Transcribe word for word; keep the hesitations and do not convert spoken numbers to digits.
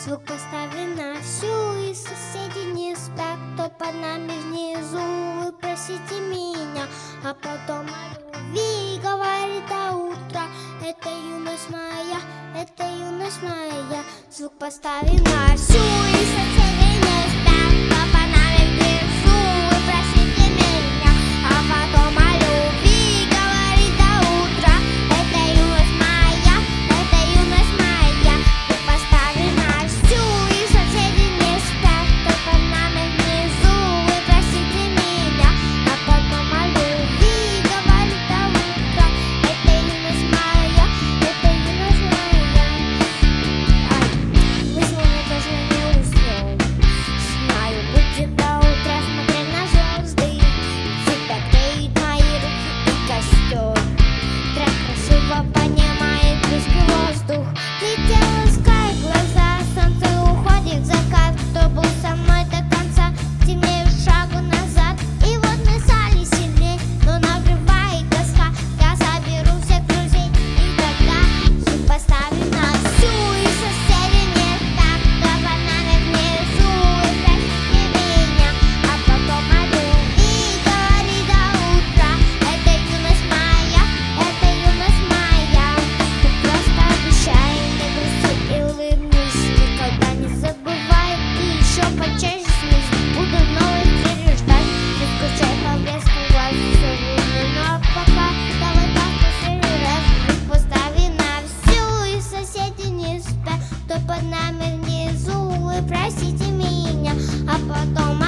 Звук поставим на всю, и соседи не спят. Кто под нами внизу, вы просите меня. А потом о любви говорит до утра. Это юность моя, это юность моя. Звук поставим на всю, и соседи не спят. Кто под нами внизу, вы просите меня. А потом о любви говорит до утра. Это юность моя, это юность моя. Звук поставим на всю, и соседи не спят. Кто под нами внизу, вы просите меня. А потом о любви говорит до утра. Это юность моя, это юность моя. Ай, мы сегодня тоже не уснем. Знаю, будет до утра смотреть на звезды. Тебя греют мои руки и костер. Трек красиво поднимает близкий воздух. Летел ласкай глаза, солнце уходит в закат. Кто был со мной до конца, темнеют шагу назад. И вот мы стали сильней, но нагревает тоска. Я заберу всех друзей, и тогда звук поставим на всю, и соседи не так. Кто под нами внизу, вы просите меня. А потом о любви говорит до утра. Это юность моя, это юность моя. Ты просто обещай, не грусти и улыбнись. Никогда не забывай, и еще почаще снись. Буду новых встреч ждать, не скучай по блеску глаз. Все время, но пока давай так последний раз. Звук поставим на всю, и соседи не спят. Кто под нами внизу, вы просите меня. А потом